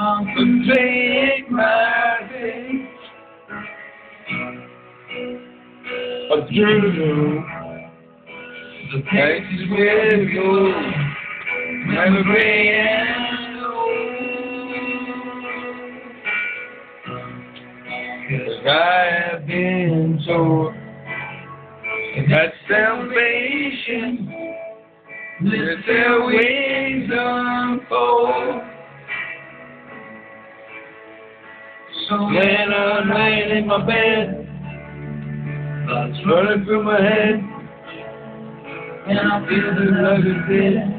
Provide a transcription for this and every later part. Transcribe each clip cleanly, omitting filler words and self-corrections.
contemplate my day. Through the places where we go, never being alone. 'Cause I have been told that salvation let their wings unfold. So when I'm laying in my bed, thoughts running through my head, and I feel the love is dead.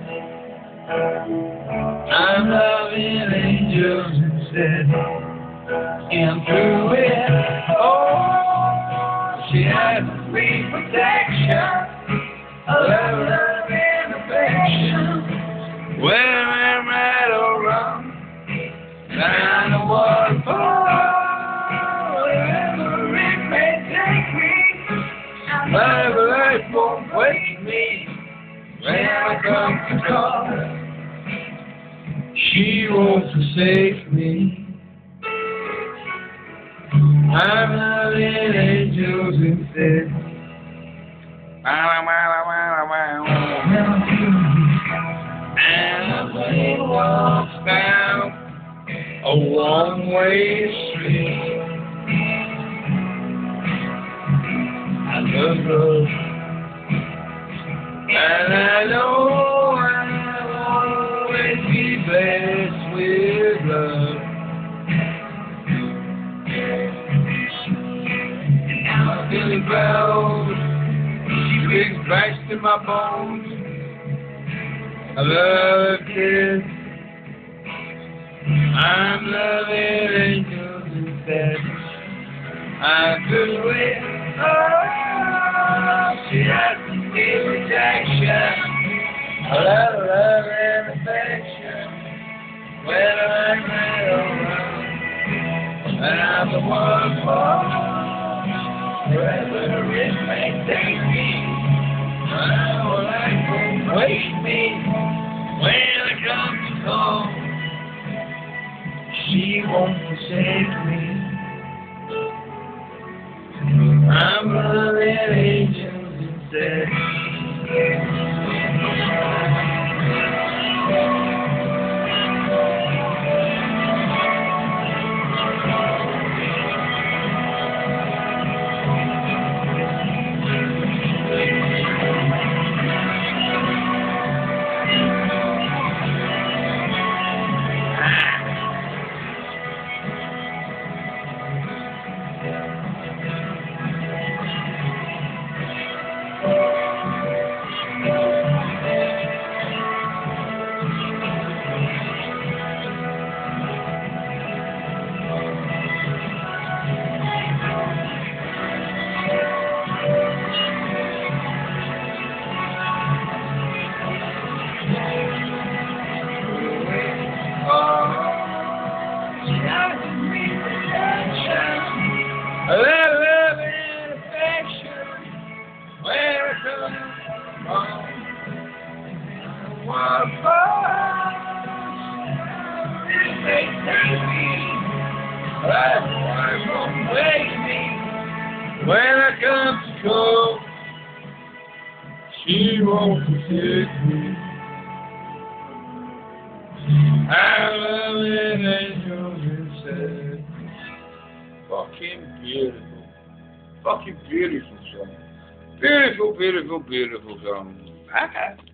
I'm loving angels instead, and through it all, she has sweet protection, love and affection. When I'm right or wrong, I know what for, wherever it may take me. My life won't wake me when I come to call. She won't forsake me. I'm loving angels instead. And she walks down a one-way street. I love her, and I know I'll always be blessed with love. And now I'm feeling proud. She brings Christ in my bones. I love this. I'm loving angels instead. I could wait. Oh, she has to be protection, love and affection. When I'm right around, and I'm the one for wherever it may take me. My life won't wait me when I come to call. She won't forsake me. I'm loving angels instead. Love and affection, where it comes from. What it may take me, life won't wake me when I come to call. She won't forsake me. I'm loving angels instead. Fucking beautiful. Fucking beautiful song. Beautiful, beautiful, beautiful song.